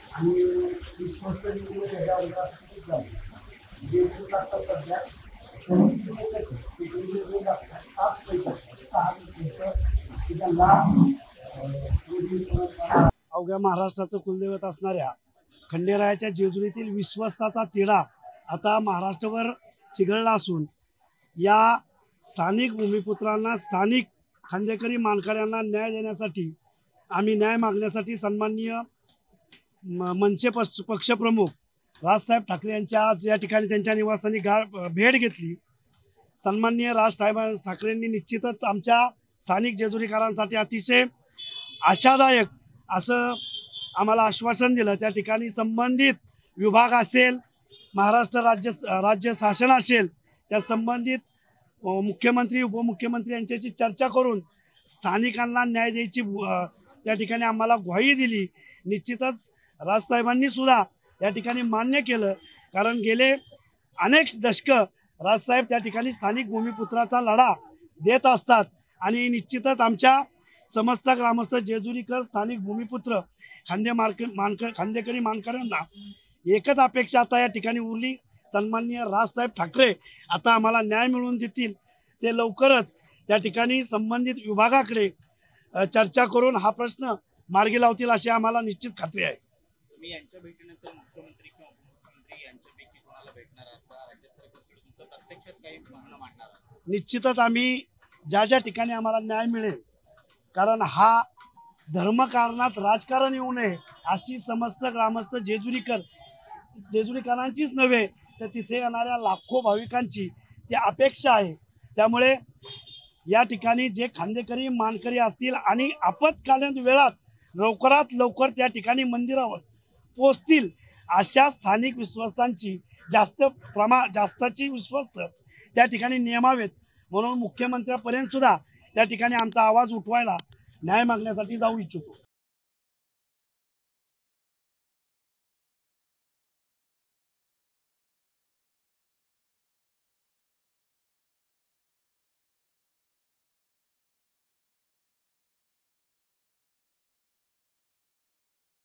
आणि विश्वस्त देखील त्याच्या विकास झाला. जे आता सध्या अवघ्या महाराष्ट्राचं कुलदैवत असणाऱ्या खंडेरायाच्या जेजुरीतील विश्वस्ताचा तिढा आता महाराष्ट्रभर चिघळला असून या स्थानिक भूमिपुत्रांना, स्थानिक खांदेकरी मानकऱ्यांना न्याय देण्यासाठी आम्ही न्याय मागण्यासाठी सन्माननीय मनसे पक्षप्रमुख राजसाहेब ठाकरे यांच्या आज या ठिकाणी त्यांच्या निवासस्थानी भेट घेतली. सन्माननीय ठाकरेंनी निश्चितच आमच्या स्थानिक जेजुरीकरांसाठी अतिशय आशादायक असं आम्हाला आश्वासन दिलं. त्या ठिकाणी संबंधित विभाग असेल, महाराष्ट्र राज्य शासन असेल, त्या संबंधित मुख्यमंत्री उपमुख्यमंत्री यांच्याशी चर्चा करून स्थानिकांना न्याय द्यायची त्या ठिकाणी आम्हाला ग्वाही दिली. निश्चितच राजसाहेबांनी सुद्धा या ठिकाणी मान्य केलं, कारण गेले अनेक दशकं राजसाहेब त्या ठिकाणी स्थानिक भूमिपुत्राचा लढा देत असतात आणि निश्चितच आमच्या समस्त ग्रामस्थ जेजुरीकर स्थानिक भूमिपुत्र खांदेकरी मानकऱ्यांना एकच अपेक्षा आता या ठिकाणी उरली. सन्माननीय राजसाहेब ठाकरे आता आम्हाला न्याय मिळवून देतील. ते लवकरच त्या ठिकाणी संबंधित विभागाकडे चर्चा करून हा प्रश्न मार्गी लावतील अशी आम्हाला निश्चित खात्री आहे. तुम्ही यांच्या भेटीनंतर मुख्यमंत्री किंवा उपमुख्यमंत्री यांच्यापैकी कोणाला भेटणार आहात? राज्य सरकारकडे तुमचं प्रत्यक्षात काही म्हणणं मांडणार आहात? निश्चितच आम्ही ज्या ठिकाणी आम्हाला न्याय मिळेल, कारण हा धर्मकारणात राजकारण येऊ नये अशी समस्त ग्रामस्थ जेजुरीकरांचीच नव्हे तर तिथे येणाऱ्या लाखो भाविकांची ती अपेक्षा आहे. त्यामुळे या ठिकाणी जे खांदेकरी मानकरी असतील आणि आपत्कालीन वेळात लवकरात लवकर त्या ठिकाणी मंदिरावर पोचतील अशा स्थानिक विश्वस्तांची जास्तीची विश्वस्त त्या ठिकाणी नेमावेत. म्हणून मुख्यमंत्र्यांपर्यंत सुद्धा त्या ठिकाणी आमचा आवाज उठवायला न्याय मागण्यासाठी जाऊ इच्छितो.